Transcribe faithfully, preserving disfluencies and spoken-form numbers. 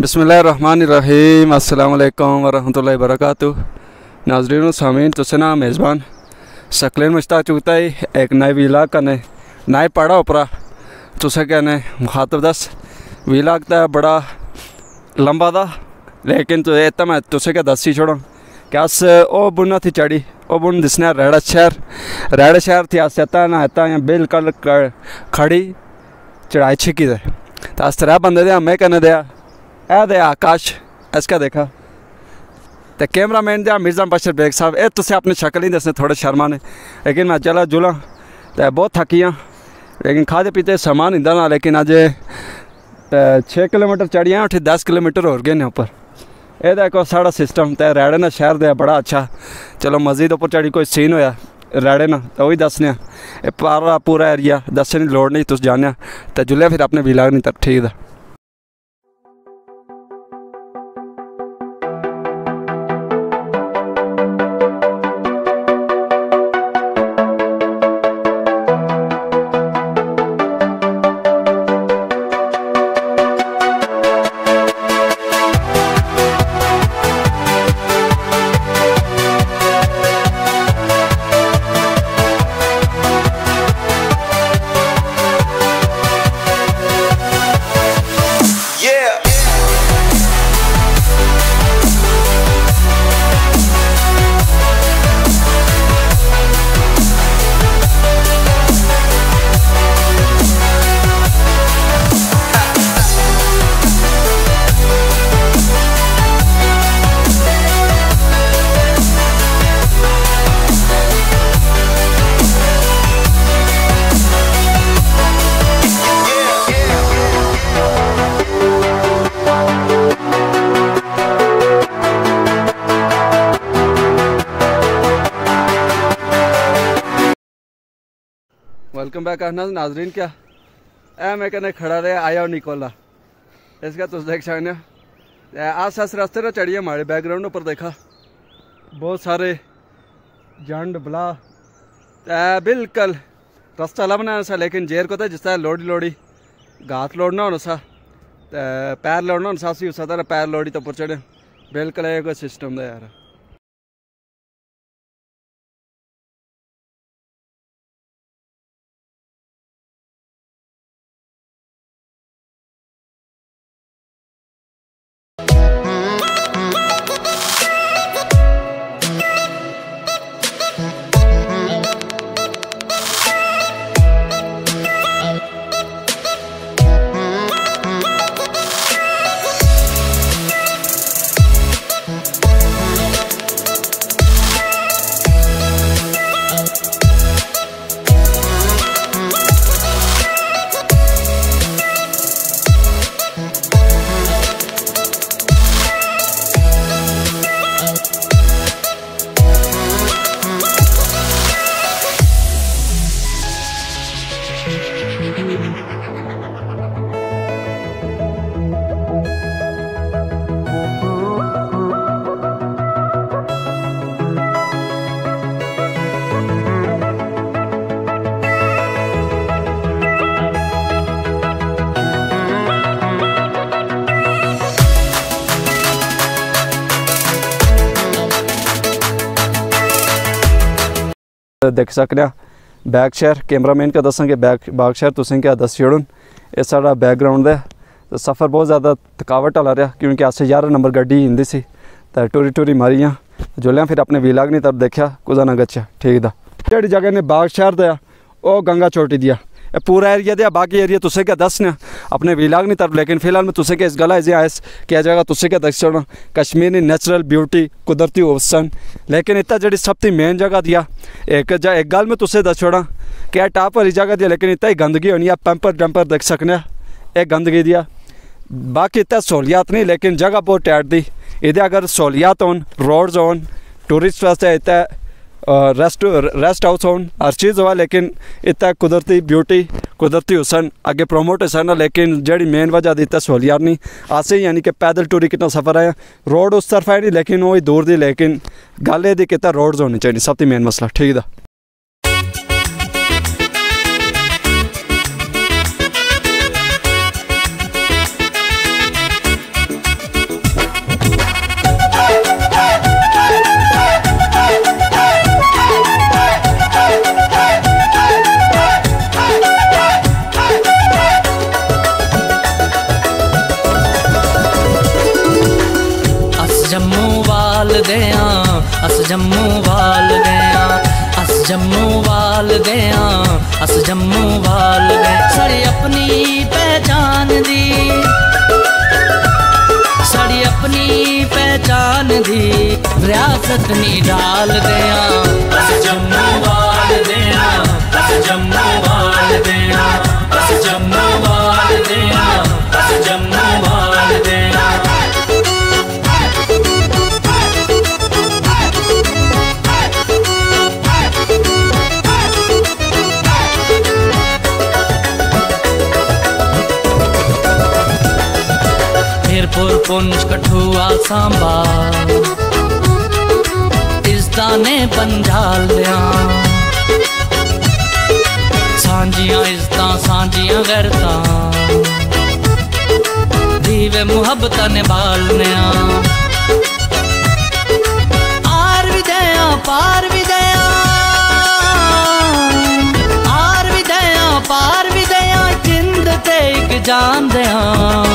बिस्मिल्लाहिर्रहमानिर्रहीम अस्सलाम वालेकुम वरहमतुल्लाहि वबरकातुह। नाज़रीन व सामीन, तुसे ना मेज़बान सकलेन मुश्ताक चुगता ही एक नए वीलाग कने नए पढ़ा उपरा तुसे कहने मुखातब दस वीलाग ता बड़ा लंबा था, लेकिन तो इतना मैं तुसे क्या दसी छोड़ा कि अस ओ बुना थी चढ़ी ओ बुन दिसने रेड़ा शहर रेड़ा शहर थी अस इतना ना इतना यहाँ बिल्कुल खड़ी चढ़ाई छिकी दे तो अस त्रै बंदे दे मैं कहने दिया ए दे आकाश इसका देखा तो कैमरा मैन दिया मिर्ज़ा बशर बेग साहब ए तुसे अपनी शक्ल ही दसने थोड़े शर्मा ने, लेकिन मैं चला जुला तो बहुत थकी हाँ, लेकिन खाते पीते सामान इंदा ना, लेकिन अज छः किलोमीटर चढ़ी हैं उठी दस किलोमीटर हो गए ने ऊपर। ये देखो साड़ा सिस्टम तो रेड़े ना शहर दे बड़ा अच्छा, चलो मस्जिद उपर चढ़ी कोई सीन होया रेड़े ना तो वही दसने पारा पूरा एरिया दसने की लोड़ नहीं, तुस जाने तो जुले फिर अपने वीलाग नहीं तब ठीक है। वेलकम बैक करना नाजरीन, क्या ए मैं कहने खड़ा रहे आया निकोला इसका तुम देख सकते आस आस रास्ते ना चढ़िए हमारे बैकग्राउंड ऊपर देखा बहुत सारे जंड बला बिल्कुल रास्ता ला बनाना सा, लेकिन जेर को तो जिस तरह लोड़ी लोड़ी घात लोड़ना होना सा पैर लोड़ना होना सा उस तरह पैर लोड़ी तो ऊपर चढ़े बिल्कुल है कोई सिस्टम था यार। देख सकने बैक शहर कैमरामैन का दसा कि बैक बाग शहर तुसें क्या दस छोड़न ये सारा बैकग्राउंड है तो सफ़र बहुत ज़्यादा थकावट वाला रहा क्योंकि अस ग्यारह नंबर गड्डी इंदी सी तो टूरी टूरी मारी हाँ जुलिया फिर अपने वीलाग नहीं तब देखा कुदा ना गच्छा ठीक था जी जगह ने बाग शहर दिया वो गंगा चोटी दिया ये पूरा एरिया दिया बाकी एरिया तुसे क्या दसना अपने वीलाग नहीं तरफ, लेकिन फिलहाल मैं तुसे क्या इस गला ऐसे आयस क्या जगह तुसे क्या दस छोड़ना कश्मीर की नेचुरल ब्यूटी कुदरती हुसन, लेकिन इतना जी सब थी मेन जगह दिया एक जा एक गल में तुसे दस छोड़ा क्या टाप वाली जगह दिया, लेकिन इतना ही गंदगी होनी है पंपर डंपर देख सकने एक गंदगी दिया बाकी इतना सहूलियात नहीं, लेकिन जगह बहुत टैट दी इधर अगर सहूलियात होन रोड्स होन टूरिस्ट वास्ते इतना रेस्ट रेस्ट हाउस होन हर चीज़ हुआ, लेकिन इतना कुदरती ब्यूटी कुदरती हुसन अगे प्रोमोट है, लेकिन जड़ी मेन वजह दी इतना सहूलियात नहीं आसे ही यानी कि पैदल टूरी कितना सफ़र आया रोड उस तरफ है नहीं, लेकिन वो ही दूर दी, लेकिन गल ये कितना रोड्स होनी चाहिए सब तो मेन मसला ठीक है। देया अस जम्मू वाल देया अस जम्मू वाल देया अस जम्मू वाल दे साड़ी अपनी पहचान दी साड़ी अपनी पहचान दी रियासत नी डाल देया अस जम्मू वाल देया अस जम्मू वाल देया अस जम्मू वाल देया अस जम्मू वाल देया मीरपुर पुंछ कठुआ सांबा इज्जतां ने पंजाल दिया सांझियां इज्जतां सांझियां गैरतां दीवे मुहब्बतां ने बालनिया आर भी दया पार भी दया आर भी दया पार भी दया जिंद ते इक जान दया